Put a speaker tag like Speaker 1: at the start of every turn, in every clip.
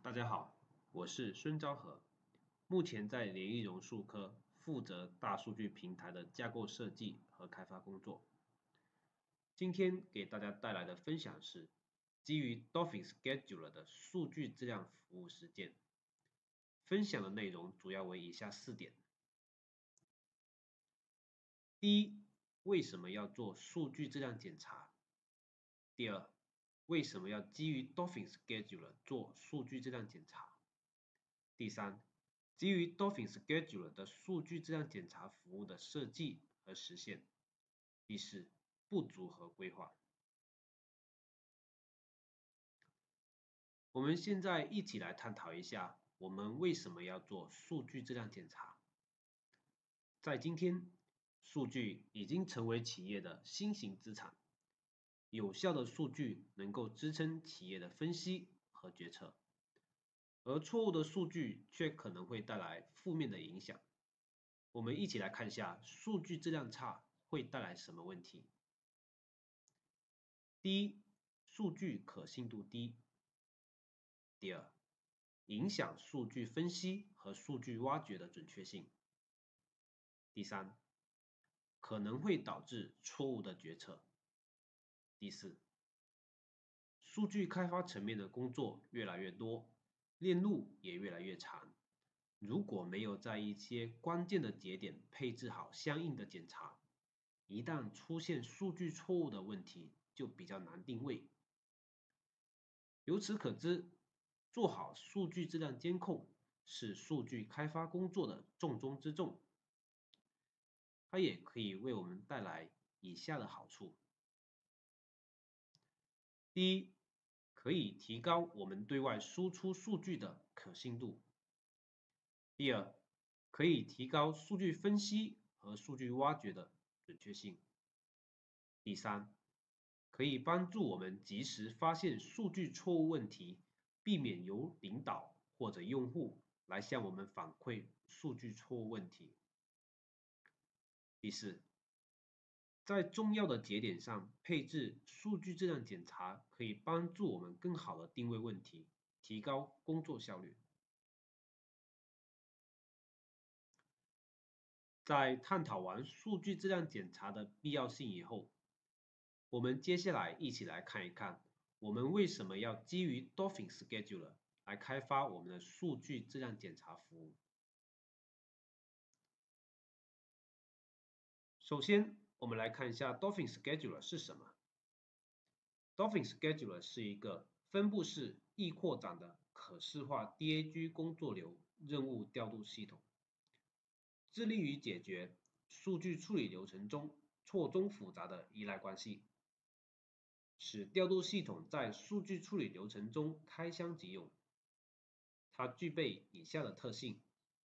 Speaker 1: 大家好，我是孙昭和，目前在联谊榕树科负责大数据平台的架构设计和开发工作。今天给大家带来的分享是基于 DolphinScheduler 的数据质量服务实践。分享的内容主要为以下4点。第一，为什么要做数据质量检查？第二，为什么要基于 DolphinScheduler 做数据质量检查？第三，基于 DolphinScheduler 的数据质量检查服务的设计和实现。第四，不足和规划。我们现在一起来探讨一下，我们为什么要做数据质量检查。在今天，数据已经成为企业的新型资产，有效的数据能够支撑企业的分析和决策，而错误的数据却可能会带来负面的影响。我们一起来看一下数据质量差会带来什么问题。第一，数据可信度低。第二，影响数据分析和数据挖掘的准确性。第三，可能会导致错误的决策。第四，数据开发层面的工作越来越多，链路也越来越长。如果没有在一些关键的节点配置好相应的检查，一旦出现数据错误的问题，就比较难定位。由此可知，做好数据质量监控是数据开发工作的重中之重。它也可以为我们带来以下的好处。第一，可以提高我们对外输出数据的可信度。第二，可以提高数据分析和数据挖掘的准确性。第三，可以帮助我们及时发现数据错误问题，避免由领导或者用户来向我们反馈数据错误问题。第四，在重要的节点上配置数据质量检查，可以帮助我们更好的定位问题，提高工作效率。在探讨完数据质量检查的必要性以后，我们接下来一起来看一看，我们为什么要基于 DolphinScheduler 来开发我们的数据质量检查服务。首先，我们来看一下 DolphinScheduler 是什么。DolphinScheduler 是一个分布式易扩展的可视化 DAG 工作流任务调度系统，致力于解决数据处理流程中错综复杂的依赖关系，使调度系统在数据处理流程中开箱即用。它具备以下的特性：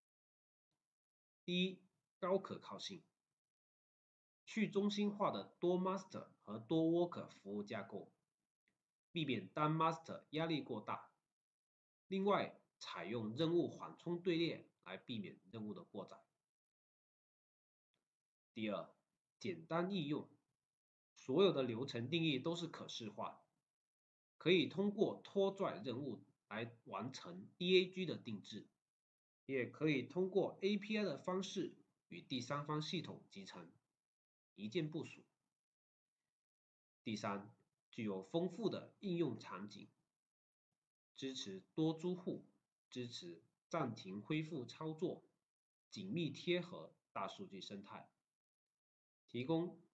Speaker 1: 第一，高可靠性。去中心化的多 master 和多 worker 服务架构，避免单 master 压力过大。另外，采用任务缓冲队列来避免任务的过载。第二，简单易用，所有的流程定义都是可视化，可以通过拖拽任务来完成 DAG 的定制，也可以通过 API 的方式与第三方系统集成，一键部署。第三，具有丰富的应用场景，支持多租户，支持暂停恢复操作，紧密贴合大数据生态，提供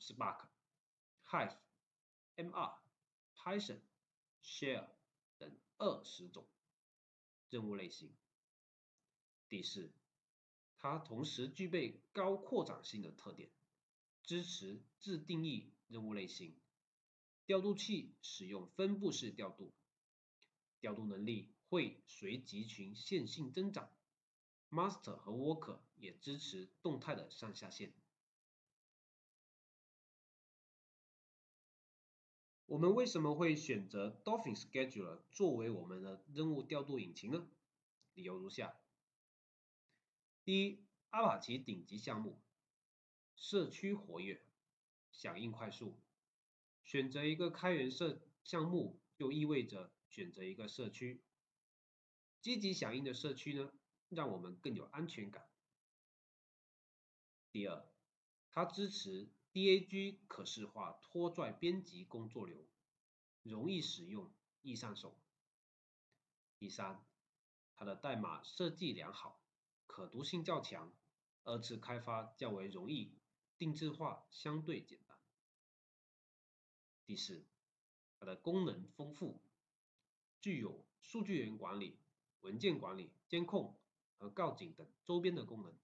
Speaker 1: Spark、Hive、MR、Python、Share 等20种任务类型。第四，它同时具备高扩展性的特点，支持自定义任务类型。调度器使用分布式调度，调度能力会随集群线性增长。Master 和 Worker 也支持动态的上下线。我们为什么会选择 DolphinScheduler 作为我们的任务调度引擎呢？理由如下：第一，阿帕奇顶级项目，社区活跃，响应快速。选择一个开源项目就意味着选择一个社区。 积极响应的社区呢，让我们更有安全感。第二，它支持 DAG 可视化拖拽编辑工作流，容易使用，易上手。第三，它的代码设计良好，可读性较强，二次开发较为容易，定制化相对简单。第四，它的功能丰富，具有数据源管理、文件管理、监控和告警等周边的功能。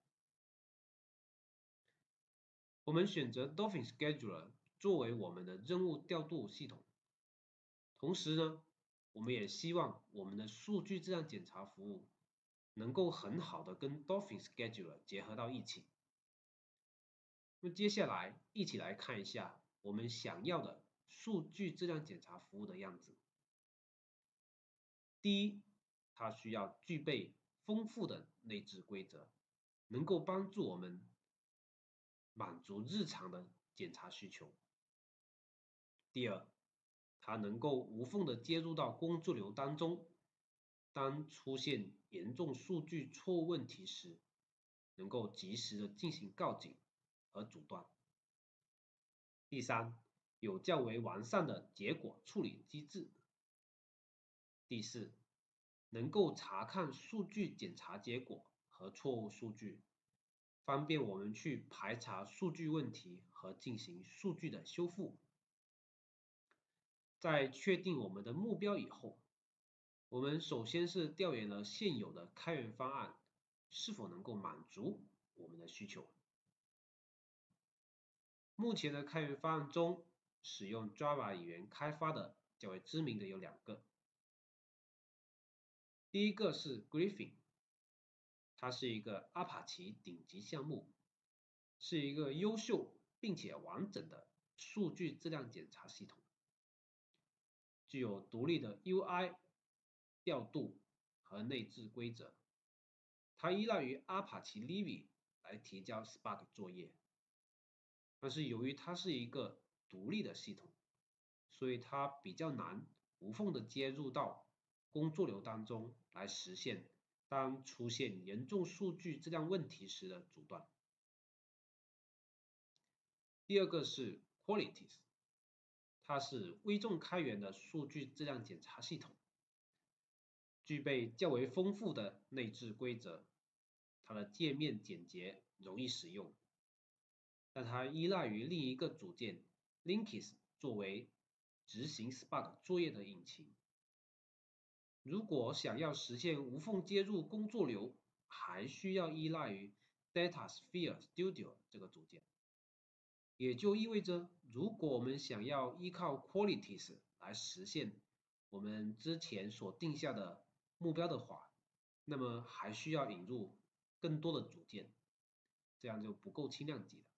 Speaker 1: 我们选择 DolphinScheduler 作为我们的任务调度系统，同时呢，我们也希望我们的数据质量检查服务能够很好的跟 DolphinScheduler 结合到一起。那么接下来一起来看一下我们想要的数据质量检查服务的样子。第一，它需要具备丰富的内置规则，能够帮助我们满足日常的检查需求。第二，它能够无缝的接入到工作流当中，当出现严重数据错误问题时，能够及时的进行告警和阻断。第三，有较为完善的结果处理机制。第四，能够查看数据检查结果和错误数据，方便我们去排查数据问题和进行数据的修复。在确定我们的目标以后，我们首先是调研了现有的开源方案是否能够满足我们的需求。目前的开源方案中，使用 Java 语言开发的较为知名的有2个。第一个是 Griffin， 它是一个阿帕奇顶级项目，是一个优秀并且完整的数据质量检查系统，具有独立的 UI 调度和内置规则。它依赖于阿帕奇 Livy 来提交 Spark 作业，但是由于它是一个独立的系统，所以它比较难无缝的接入到工作流当中来实现当出现严重数据质量问题时的阻断。第二个是 Qualities， 它是微众开源的数据质量检查系统，具备较为丰富的内置规则，它的界面简洁，容易使用，但它依赖于另一个组件 Linkis 作为执行 Spark 作业的引擎。如果想要实现无缝接入工作流，还需要依赖于 DataSphere Studio 这个组件。也就意味着，如果我们想要依靠 Qualities 来实现我们之前所定下的目标的话，那么还需要引入更多的组件，这样就不够轻量级了。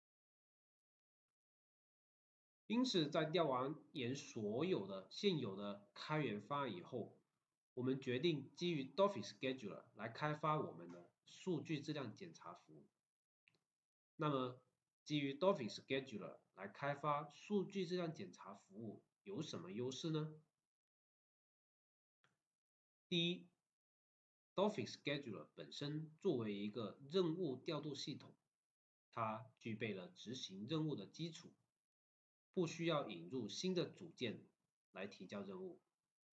Speaker 1: 因此，在调完研所有的现有的开源方案以后，我们决定基于 DolphinScheduler 来开发我们的数据质量检查服务。那么，基于 DolphinScheduler 来开发数据质量检查服务有什么优势呢？第一， DolphinScheduler 本身作为一个任务调度系统，它具备了执行任务的基础，不需要引入新的组件来提交任务。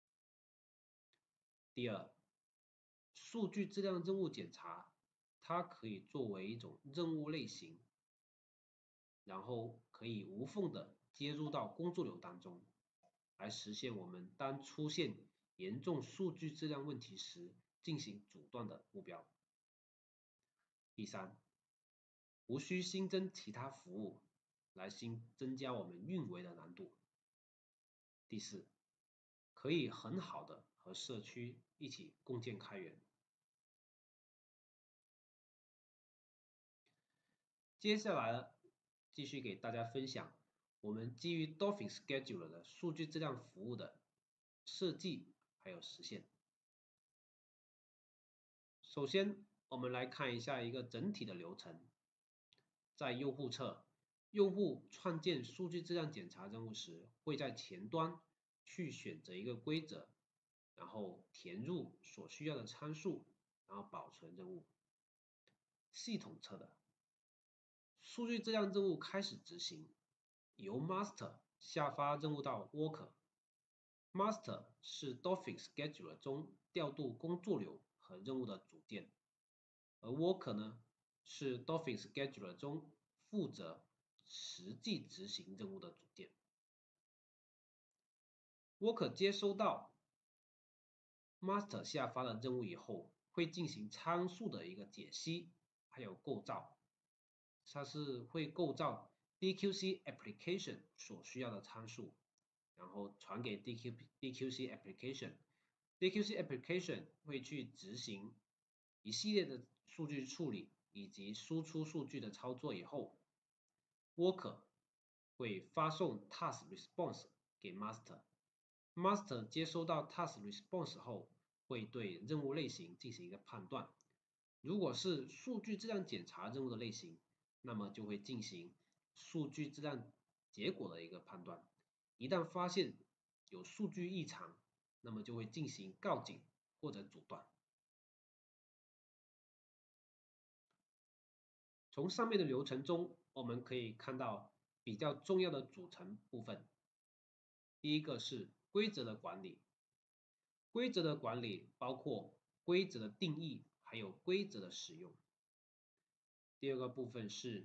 Speaker 1: 第二，数据质量任务检查，它可以作为一种任务类型，然后可以无缝的接入到工作流当中，来实现我们当出现严重数据质量问题时进行阻断的目标。第三，无需新增其他服务来增加我们运维的难度。第四，可以很好的和社区一起共建开源。接下来继续给大家分享我们基于 DolphinScheduler 的数据质量服务的设计还有实现。首先，我们来看一下一个整体的流程。在用户侧，用户创建数据质量检查任务时，会在前端去选择一个规则， 然后填入所需要的参数，然后保存任务。系统侧的数据质量任务开始执行，由 Master 下发任务到 Worker。Master 是 DolphinScheduler 中调度工作流和任务的组件，而 Worker 呢是 DolphinScheduler 中负责实际执行任务的组件。Worker 接收到 Master 下发的任务以后，会进行参数的一个解析，还有构造。它是会构造 DQC application 所需要的参数，然后传给 DQC application。DQC application 会去执行一系列的数据处理以及输出数据的操作以后 ，Worker 会发送 task response 给 Master。Master 接收到 task response 后，会对任务类型进行一个判断。如果是数据质量检查任务的类型，那么就会进行数据质量结果的一个判断。一旦发现有数据异常，那么就会进行告警或者阻断。从上面的流程中，我们可以看到比较重要的组成部分。第一个是规则的管理。规则的管理包括规则的定义，还有规则的使用。第二个部分是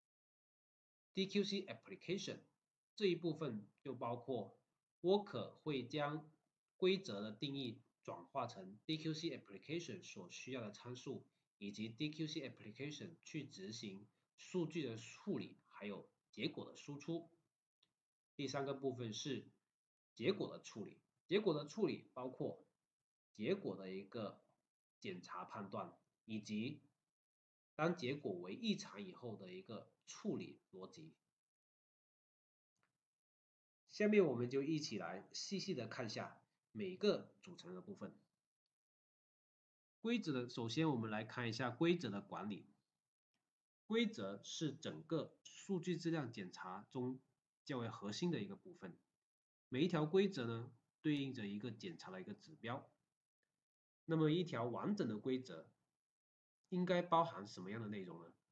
Speaker 1: DQC application， 这一部分就包括 Worker 会将规则的定义转化成 DQC application 所需要的参数，以及 DQC application 去执行数据的处理，还有结果的输出。第三个部分是结果的处理。结果的处理包括结果的一个检查判断，以及当结果为异常以后的一个处理逻辑。下面我们就一起来细细的看一下每个组成的部分。规则的，首先我们来看一下规则的管理。规则是整个数据质量检查中较为核心的一个部分。每一条规则呢，对应着一个检查的一个指标。那么一条完整的规则应该包含什么样的内容呢？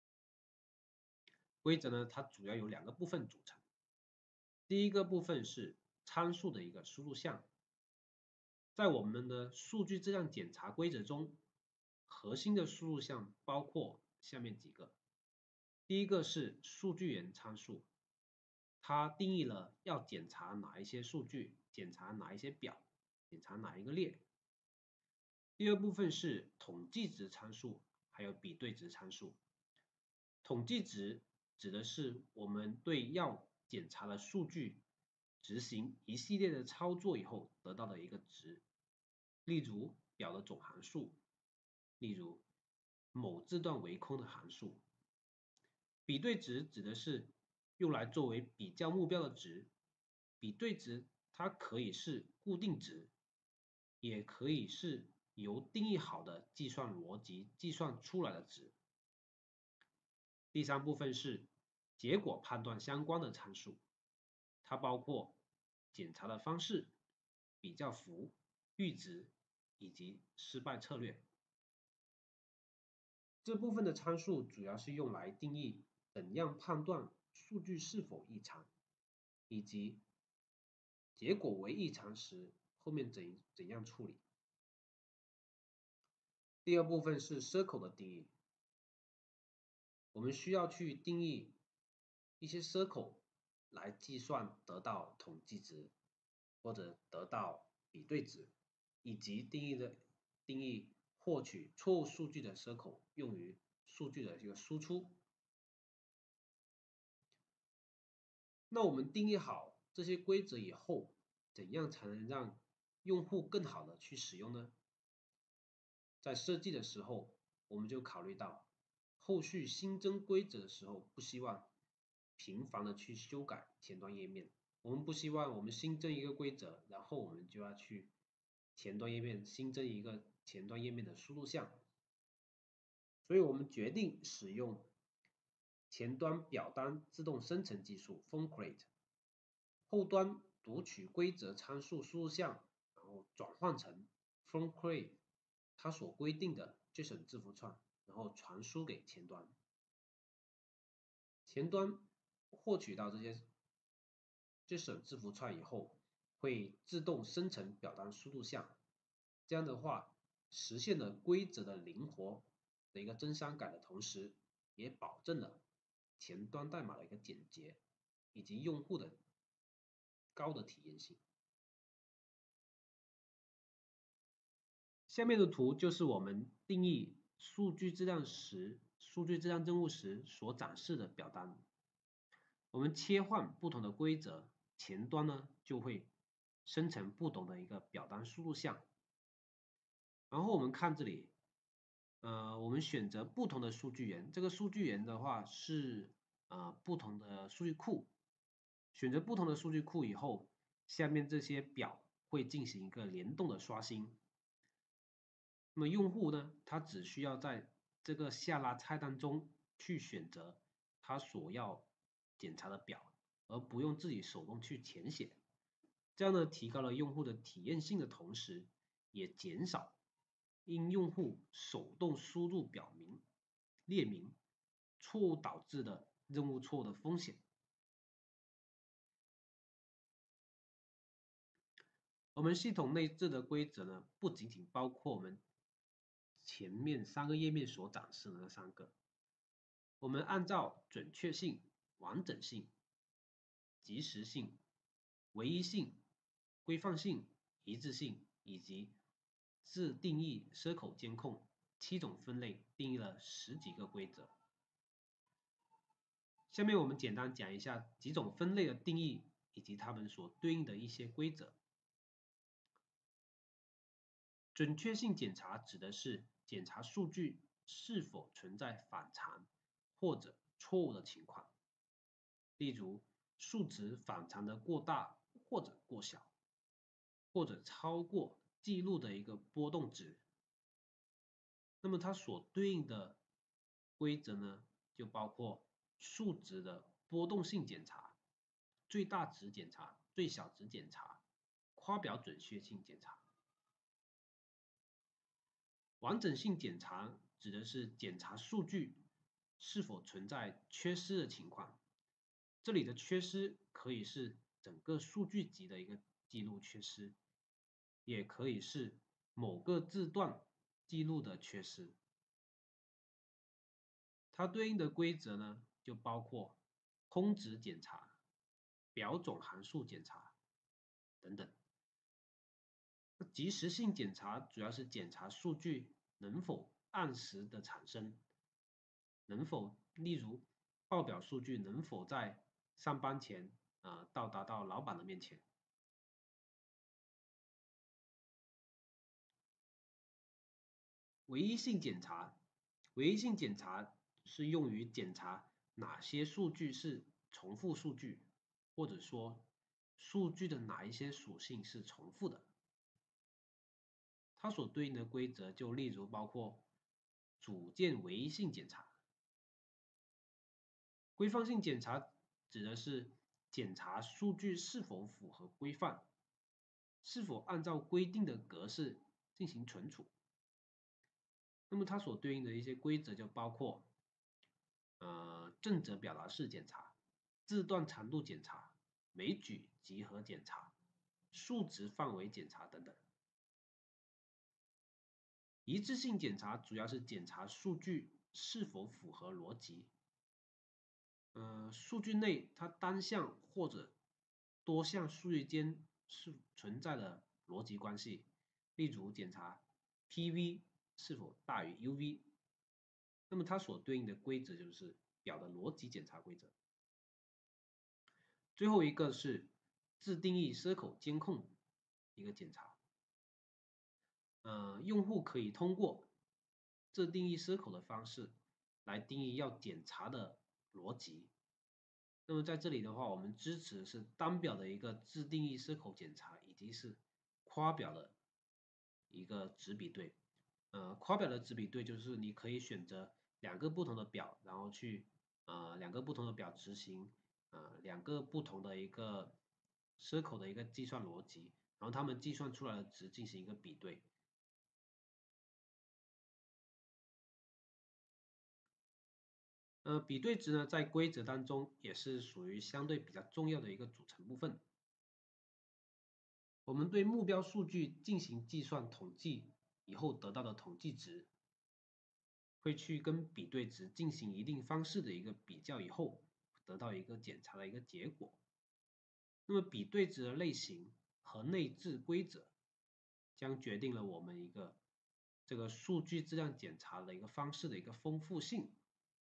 Speaker 1: 规则呢，它主要有两个部分组成。第一个部分是参数的一个输入项。在我们的数据质量检查规则中，核心的输入项包括下面几个。第一个是数据源参数，它定义了要检查哪一些数据，检查哪一些表，检查哪一个列。第二部分是统计值参数，还有比对值参数。统计值指的是我们对要检查的数据执行一系列的操作以后得到的一个值，例如表的总函数，例如某字段为空的函数。比对值指的是用来作为比较目标的值，比对值它可以是固定值，也可以是由定义好的计算逻辑计算出来的值。第三部分是结果判断相关的参数，它包括检查的方式、比较符、阈值以及失败策略。这部分的参数主要是用来定义怎样判断数据是否异常，以及结果为异常时后面怎样处理。第二部分是 circle 的定义，我们需要去定义一些 circle 来计算得到统计值或者得到比对值，以及定义获取错误数据的 circle 用于数据的一个输出。那我们定义好这些规则以后，怎样才能让用户更好的去使用呢？在设计的时候，我们就考虑到后续新增规则的时候，不希望频繁的去修改前端页面。我们不希望我们新增一个规则，然后我们就要去前端页面新增一个前端页面的输入项。所以我们决定使用前端表单自动生成技术 Form Create， 后端读取规则参数输入项，然后后转换成 from query 它所规定的 JSON 字符串，然后传输给前端。前端获取到这些 JSON 字符串以后，会自动生成表单输入项。这样的话，实现了规则的灵活的一个增删改的同时，也保证了前端代码的一个简洁，以及用户的高的体验性。下面的图就是我们定义数据质量任务时所展示的表单。我们切换不同的规则，前端呢就会生成不同的一个表单输入项。然后我们看这里，我们选择不同的数据源，这个数据源的话是不同的数据库。选择不同的数据库以后，下面这些表会进行一个联动的刷新。那么用户呢，他只需要在这个下拉菜单中去选择他所要检查的表，而不用自己手动去填写。这样呢，提高了用户的体验性的同时，也减少因用户手动输入表名列明错误导致的任务错误的风险。我们系统内置的规则呢，不仅仅包括我们前面3个页面所展示的那3个，我们按照准确性、完整性、及时性、唯一性、规范性、一致性以及自定义接口监控7种分类定义了10几个规则。下面我们简单讲一下几种分类的定义以及它们所对应的一些规则。准确性检查指的是检查数据是否存在反常或者错误的情况，例如数值反常的过大或者过小，或者超过记录的一个波动值。那么它所对应的规则呢，就包括数值的波动性检查、最大值检查、最小值检查、夸表准确性检查。完整性检查指的是检查数据是否存在缺失的情况，这里的缺失可以是整个数据集的一个记录缺失，也可以是某个字段记录的缺失。它对应的规则呢，就包括空值检查、表种函数检查等等。及时性检查主要是检查数据能否按时的产生，例如报表数据能否在上班前到达到老板的面前。唯一性检查，唯一性检查是用于检查哪些数据是重复数据，或者说数据的哪一些属性是重复的。它所对应的规则就例如包括组件唯一性检查。规范性检查指的是检查数据是否符合规范，是否按照规定的格式进行存储。那么它所对应的一些规则就包括正则表达式检查、字段长度检查、枚举集合检查、数值范围检查等等。一致性检查主要是检查数据是否符合逻辑，数据内它单项或者多项数据间是存在的逻辑关系，例如检查 PV 是否大于 UV。那么它所对应的规则就是表的逻辑检查规则。最后一个是自定义接口监控一个检查，用户可以通过自定义接口的方式来定义要检查的逻辑。那么在这里的话，我们支持的是单表的一个自定义接口检查，以及是夸表的一个值比对。夸表的值比对就是你可以选择2个不同的表，然后去2个不同的表执行2个不同的一个接口的一个计算逻辑， 然后它们计算出来的值进行一个比对。比对值呢，在规则当中也是属于相对比较重要的一个组成部分。我们对目标数据进行计算统计以后得到的统计值，会去跟比对值进行一定方式的一个比较以后，得到一个检查的一个结果。那么比对值的类型和内置规则，将决定了我们一个这个数据质量检查的一个方式的一个丰富性。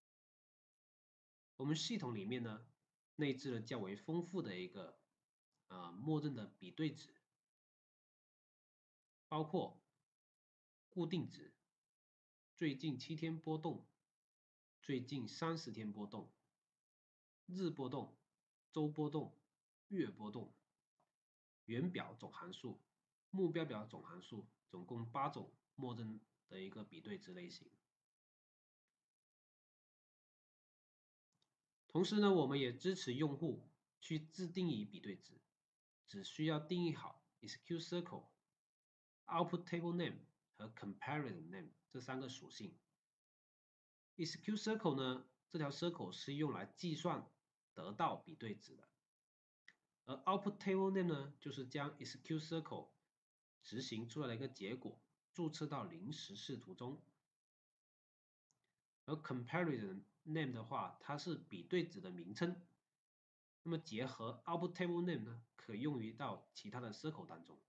Speaker 1: 我们系统里面呢，内置了较为丰富的一个默认的比对值，包括固定值、最近7天波动、最近30天波动、日波动、周波动、月波动、原表总函数、目标表总函数，总共8种默认的一个比对值类型。同时呢，我们也支持用户去自定义比对值，只需要定义好 execute circle、output table name 和 comparison name 这3个属性。execute circle 呢，这条 circle 是用来计算得到比对值的，而 output table name 呢，就是将 execute circle 执行出来的一个结果注册到临时视图中。而 comparison name 的话，它是比对值的名称。那么结合 output table name 呢，可用于到其他的 circle 当中。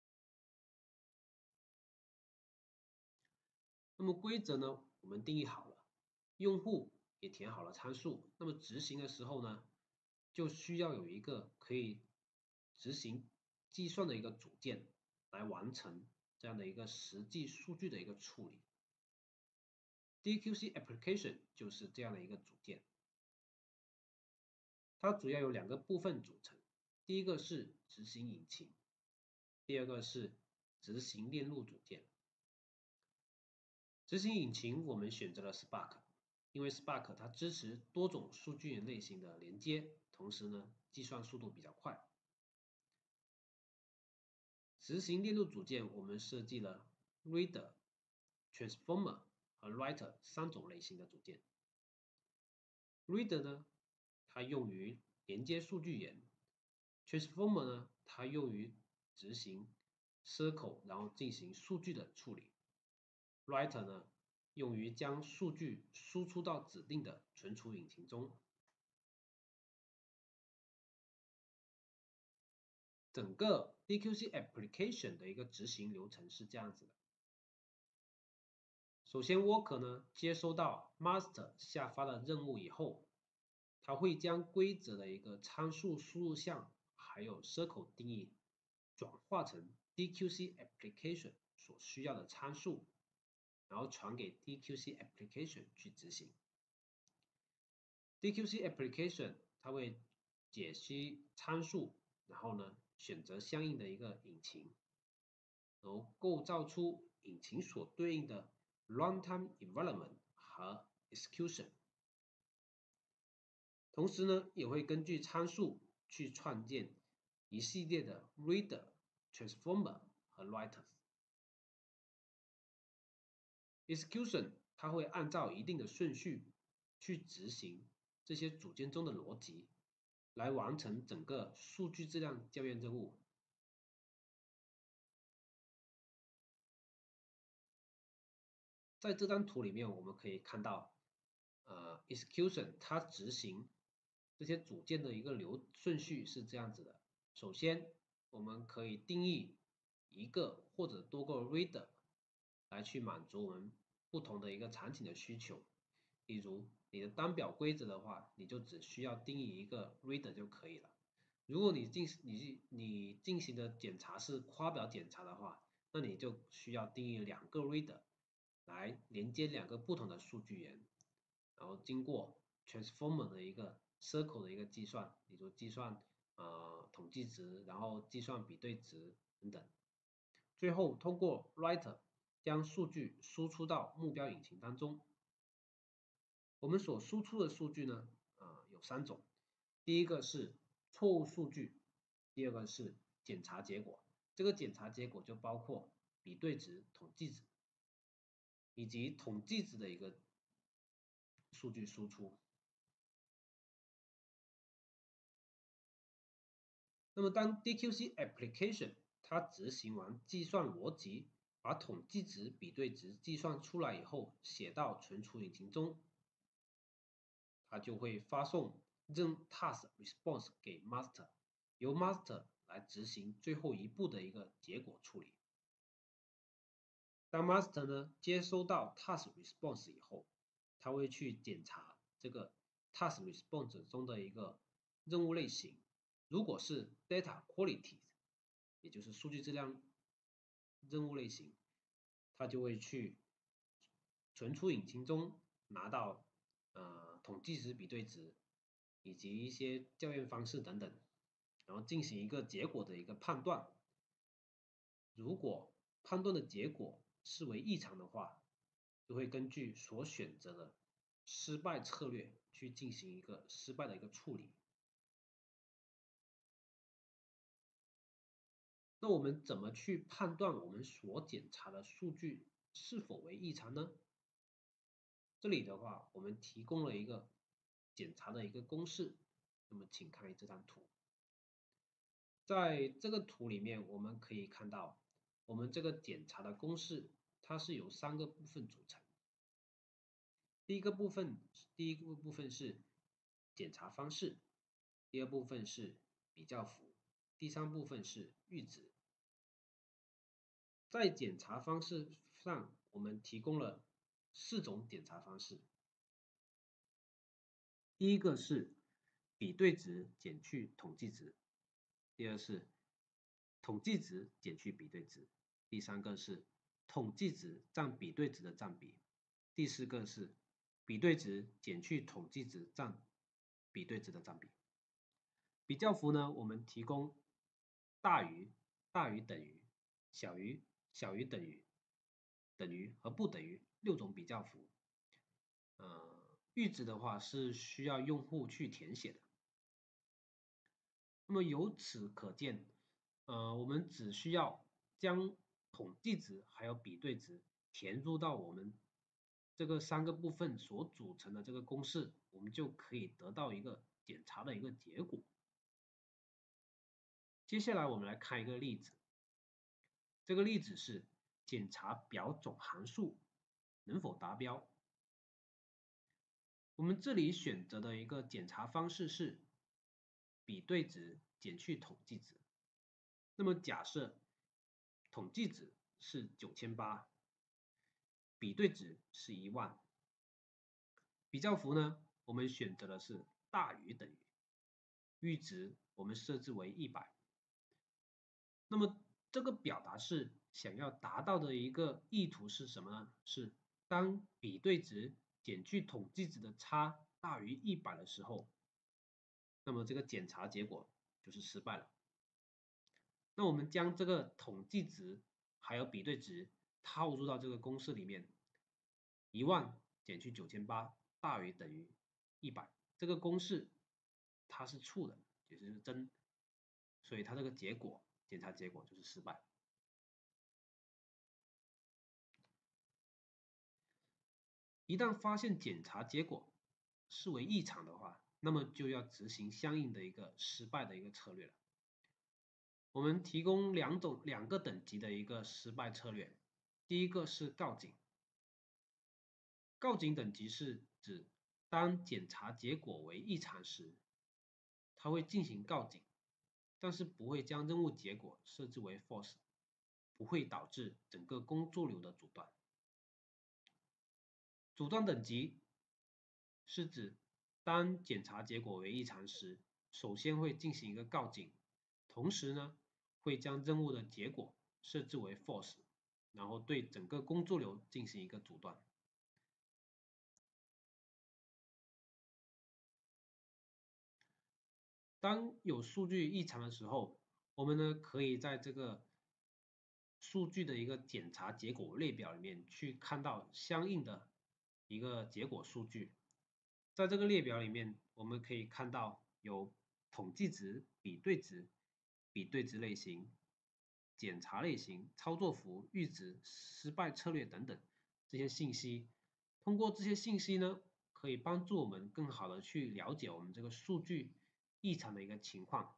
Speaker 1: 那么规则呢，我们定义好了，用户也填好了参数，那么执行的时候呢，就需要有一个可以执行计算的一个组件来完成这样的一个实际数据的一个处理。DQC application 就是这样的一个组件，它主要有2个部分组成，第一个是执行引擎，第二个是执行链路组件。执行引擎我们选择了 Spark， 因为 Spark 它支持多种数据源类型的连接，同时呢计算速度比较快。执行链路组件我们设计了 Reader、Transformer 和 Writer 3种类型的组件。Reader 呢，它用于连接数据源 ；Transformer 呢，它用于执行 circle 然后进行数据的处理。Writer 呢，用于将数据输出到指定的存储引擎中。整个 DQC application 的一个执行流程是这样子的。首先 Worker 呢接收到 Master 下发的任务以后，它会将规则的一个参数输入项还有 circle 定义转化成 DQC application 所需要的参数，然后传给 DQC application 去执行。DQC application 它会解析参数，然后呢选择相应的一个引擎，然后构造出引擎所对应的 runtime environment 和 execution。同时呢，也会根据参数去创建一系列的 reader、transformer 和 writers。execution 它会按照一定的顺序去执行这些组件中的逻辑，来完成整个数据质量校验任务。在这张图里面，我们可以看到，execution 它执行这些组件的一个顺序是这样子的。首先，我们可以定义一个或者多个 reader 来去满足我们不同的一个场景的需求。例如，你的单表规则的话，你就只需要定义一个 reader 就可以了。如果你进行的检查是夸表检查的话，那你就需要定义2个 reader。来连接2个不同的数据源，然后经过 transformer 的一个 circle 的一个计算，比如计算统计值，然后计算比对值等等，最后通过 writer 将数据输出到目标引擎当中。我们所输出的数据呢，有3种，第一个是错误数据，第二个是检查结果， 这个检查结果就包括比对值、统计值以及统计值的一个数据输出。那么当 DQC application 它执行完计算逻辑，把统计值、比对值计算出来以后，写到存储引擎中，它就会发送task response 给 master， 由 master 来执行最后一步的一个结果处理。当 master 呢接收到 task response 以后，他会去检查这个 task response 中的一个任务类型，如果是 data quality， 也就是数据质量任务类型，它就会去存储引擎中拿到统计值、比对值以及一些校验方式等等，然后进行一个结果的一个判断。如果判断的结果视为异常的话，就会根据所选择的失败策略去进行一个失败的一个处理。那我们怎么去判断我们所检查的数据是否为异常呢？这里的话，我们提供了一个检查的一个公式。那么请看这张图，在这个图里面，我们可以看到，我们这个检查的公式，它是由3个部分组成。第一个部分是检查方式，第二部分是比较符，第三部分是阈值。在检查方式上，我们提供了4种检查方式。第一个是比对值减去统计值，第二是统计值减去比对值，第三个是统计值占比对值的占比，第四个是比对值减去统计值占比对值的占比。比较符呢，我们提供大于、大于等于、小于、小于等于、等于和不等于6种比较符。阈值的话是需要用户去填写的。那么由此可见，我们只需要将统计值还有比对值填入到我们这个3个部分所组成的这个公式，我们就可以得到一个检查的一个结果。接下来我们来看一个例子，这个例子是检查表总函数能否达标。我们这里选择的一个检查方式是比对值减去统计值。那么假设统计值是9800，比对值是10000，比较符呢，我们选择的是大于等于，阈值我们设置为100。那么这个表达式想要达到的一个意图是什么呢？是当比对值减去统计值的差大于100的时候，那么这个检查结果就是失败了。那我们将这个统计值还有比对值套入到这个公式里面，10000减去9800大于等于100，这个公式它是处的，也就是真，所以它这个检查结果就是失败。一旦发现检查结果视为异常的话，那么就要执行相应的一个失败的一个策略了。我们提供两个等级的一个失败策略。第一个是告警，告警等级是指当检查结果为异常时，它会进行告警，但是不会将任务结果设置为 false， 不会导致整个工作流的阻断。阻断等级是指当检查结果为异常时，首先会进行一个告警，同时呢会将任务的结果设置为 false， 然后对整个工作流进行一个阻断。当有数据异常的时候，我们呢可以在这个数据的一个检查结果列表里面去看到相应的一个结果数据。在这个列表里面，我们可以看到有统计值、比对值类型、 检查类型、操作符、阈值、失败策略等等这些信息。通过这些信息呢，可以帮助我们更好的去了解我们这个数据异常的一个情况。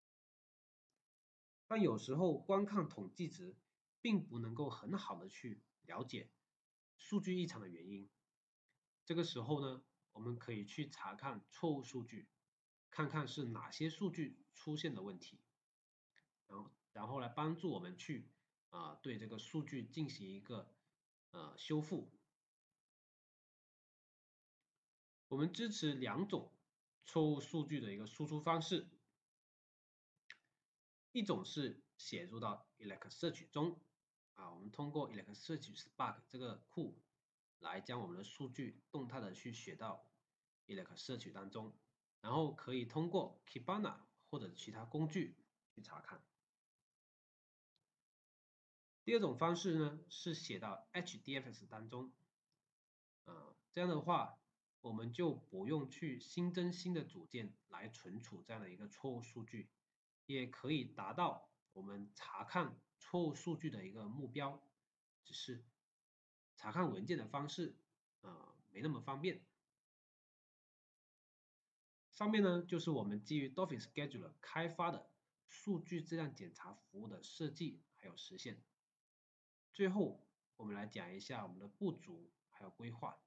Speaker 1: 但有时候光看统计值，并不能够很好的去了解数据异常的原因。这个时候呢，我们可以去查看错误数据，看看是哪些数据出现了问题，然后来帮助我们去对这个数据进行一个修复。我们支持两种错误数据的一个输出方式，一种是写入到 Elasticsearch 中，我们通过 Elasticsearch Spark 这个库来将我们的数据动态的去写到 Elasticsearch 当中，然后可以通过 Kibana 或者其他工具去查看。第二种方式呢是写到 HDFS 当中，这样的话我们就不用去新增新的组件来存储这样的一个错误数据，也可以达到我们查看错误数据的一个目标，只是查看文件的方式没那么方便。上面呢就是我们基于 DolphinScheduler 开发的数据质量检查服务的设计还有实现。最后我们来讲一下我们的步骤还有规划。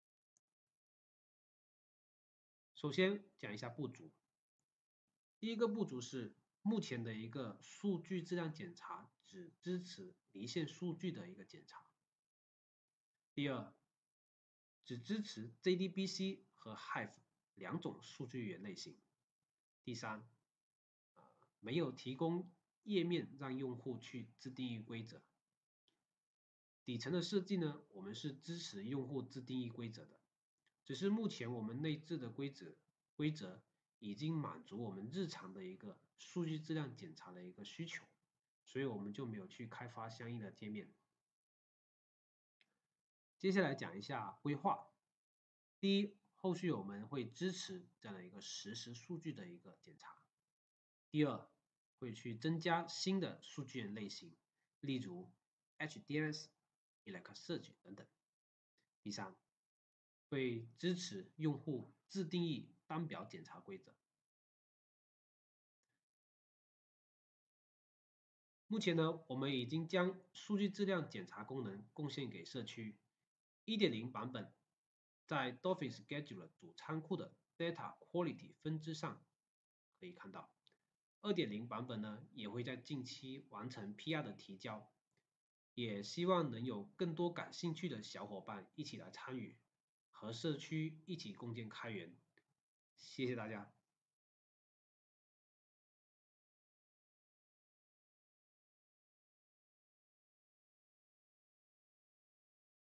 Speaker 1: 首先讲一下步骤。第一个步骤是目前的一个数据质量检查只支持离线数据的一个检查。第二，只支持 JDBC 和 Hive 两种数据源类型。第三，没有提供页面让用户去自定义规则。底层的设计呢，我们是支持用户自定义规则的，只是目前我们内置的规则已经满足我们日常的一个数据质量检查的一个需求，所以我们就没有去开发相应的界面。接下来讲一下规划。第一，后续我们会支持这样的一个实时数据的一个检查。第二，会去增加新的数据源类型，例如 HDFS、Elasticsearch 等等。第三，会支持用户自定义单表检查规则。目前呢，我们已经将数据质量检查功能贡献给社区。1.0 版本在 DolphinScheduler 主仓库的 Data Quality 分支上可以看到。2.0 版本呢，也会在近期完成 PR 的提交，也希望能有更多感兴趣的小伙伴一起来参与，和社区一起共建开源。谢谢大家。